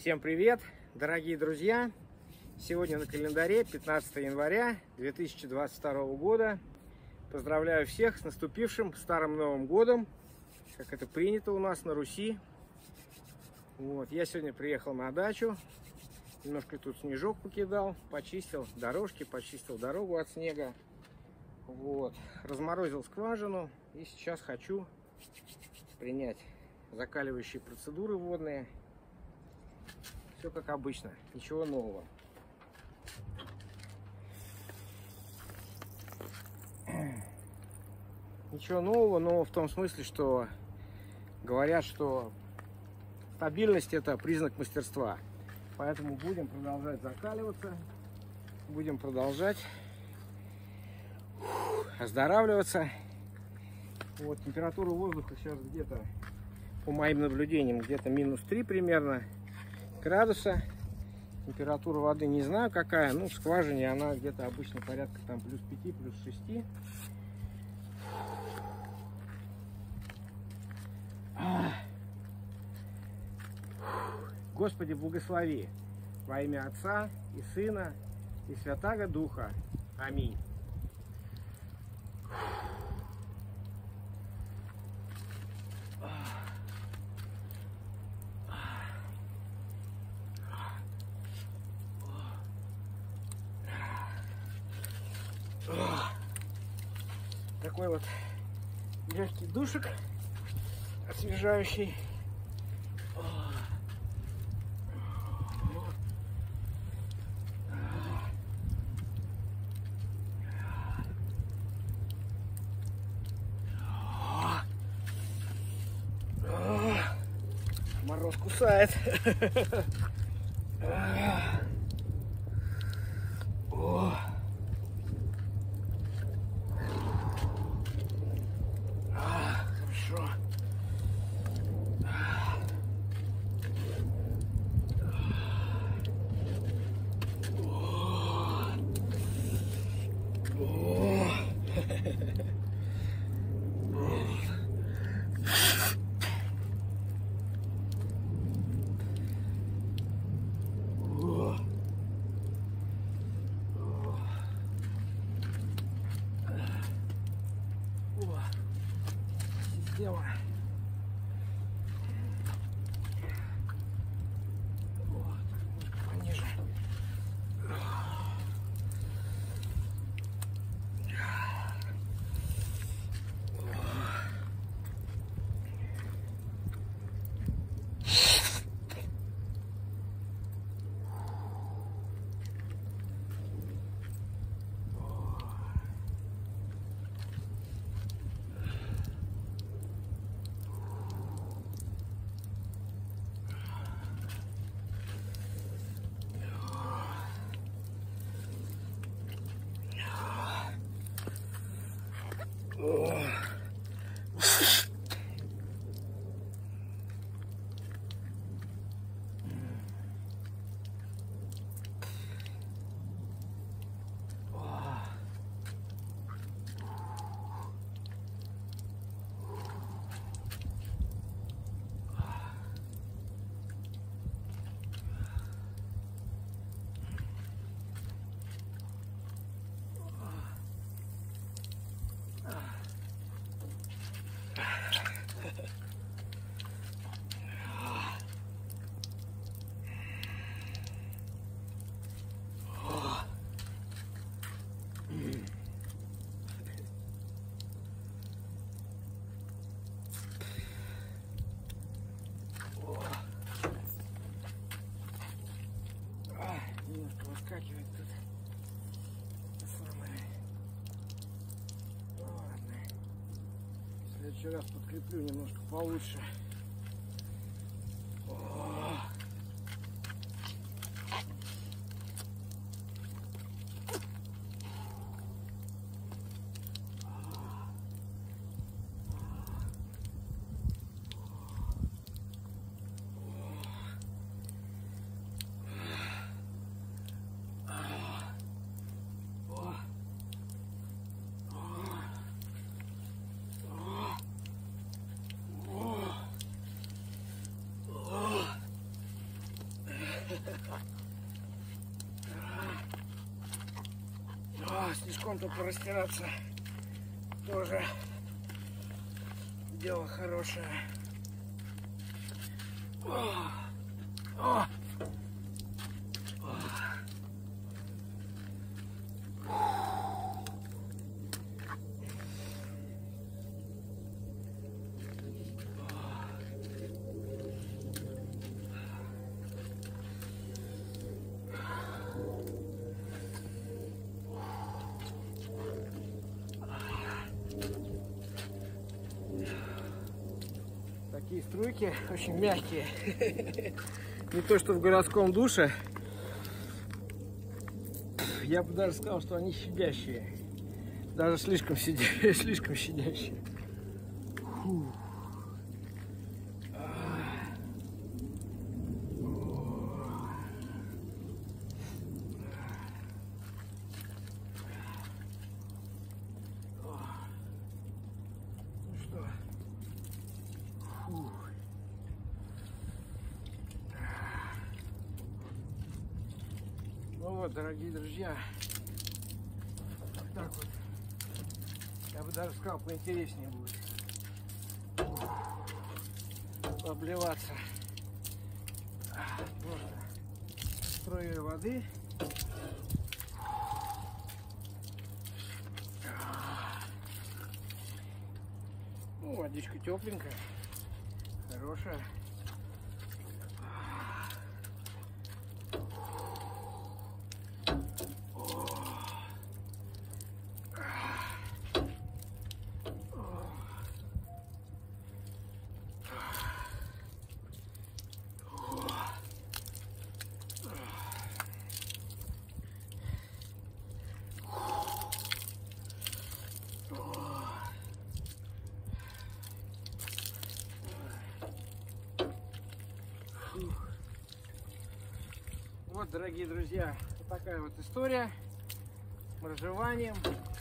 Всем привет, дорогие друзья! Сегодня на календаре 15 января 2022 года. Поздравляю всех с наступившим Старым Новым Годом, как это принято у нас на Руси. Вот, я сегодня приехал на дачу, немножко тут снежок покидал, почистил дорожки, почистил дорогу от снега. Вот, разморозил скважину и сейчас хочу принять закаливающие процедуры водные. Все как обычно, ничего нового. Ничего нового, но в том смысле, что говорят, что стабильность — это признак мастерства. Поэтому будем продолжать закаливаться, будем продолжать оздоравливаться. Вот, температура воздуха сейчас где-то, по моим наблюдениям, где-то -3 примерно градуса. Температура воды не знаю какая, ну в скважине она где-то обычно порядка там +5, +6. Господи, благослови во имя Отца и Сына и Святаго Духа. Аминь. Такой вот легкий душик освежающий. Мороз кусает. Хорошо. Система. Вот, пониже. Немножко выскакивает тут. Ладно. В следующий раз подкреплю немножко получше. фронту порастираться тоже дело хорошее. О! Такие струйки очень мягкие. Не то, что в городском душе. Я бы даже сказал, что они щадящие. Даже слишком щадящие. Фу. Ну что? Фу. Ну вот, дорогие друзья, вот так вот, я бы даже сказал, поинтереснее будет обливаться просто струей воды. Ну, водичка тепленькая, хорошая. Вот, дорогие друзья, вот такая вот история с моржеванием.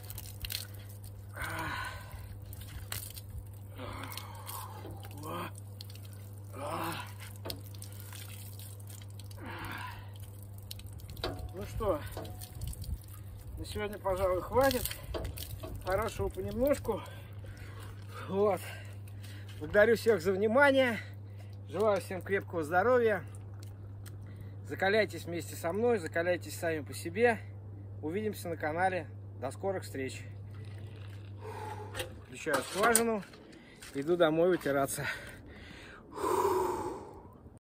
Ну что, на сегодня, пожалуй, хватит. Хорошего понемножку. Вот. Благодарю всех за внимание. Желаю всем крепкого здоровья. Закаляйтесь вместе со мной, закаляйтесь сами по себе. Увидимся на канале. До скорых встреч. Включаю скважину. Иду домой вытираться.